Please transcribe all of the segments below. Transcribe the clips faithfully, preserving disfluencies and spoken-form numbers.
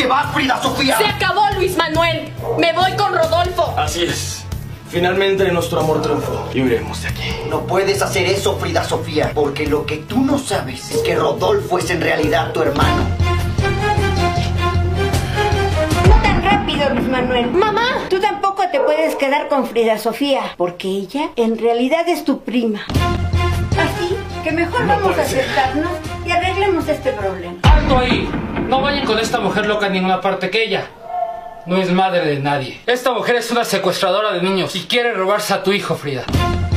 te vas, Frida Sofía? ¡Se acabó, Luis Manuel! ¡Me voy con Rodolfo! Así es. Finalmente nuestro amor triunfó y huiremos de aquí. No puedes hacer eso, Frida Sofía, porque lo que tú no sabes es que Rodolfo es en realidad tu hermano. No tan rápido, Luis Manuel. ¡Mamá! Tú tampoco te puedes quedar con Frida Sofía, porque ella en realidad es tu prima. Así que mejor No vamos a puede ser. acercarnos y arreglemos este problema. ¡Alto ahí! No vayan con esta mujer loca a ninguna parte, que ella no es madre de nadie. Esta mujer es una secuestradora de niños y quiere robarse a tu hijo, Frida.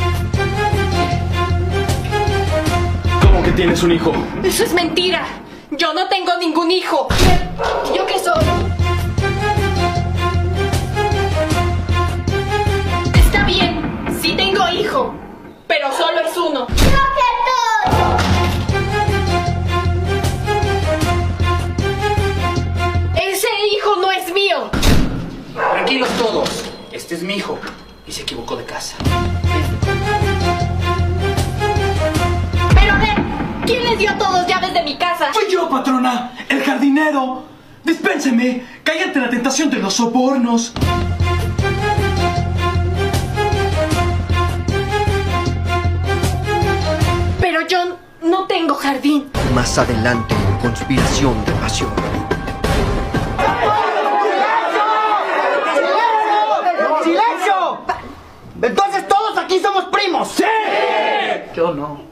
¿Cómo que tienes un hijo? ¡Eso es mentira! ¡Yo no tengo ningún hijo! ¿Yo qué soy? Está bien, sí tengo hijo, pero solo es uno. ¡Ese hijo no es mío! Tranquilos todos. Este es mi hijo y se equivocó de casa. Pero a ver, ¿quién les dio a todos llaves de mi casa? Fui yo, patrona, el jardinero. Dispénseme, caí ante la tentación de los sobornos. Pero yo no tengo jardín. Más adelante, conspiración de pasión. ¡Silencio! Entonces todos aquí somos primos. ¡Sí! Yo no.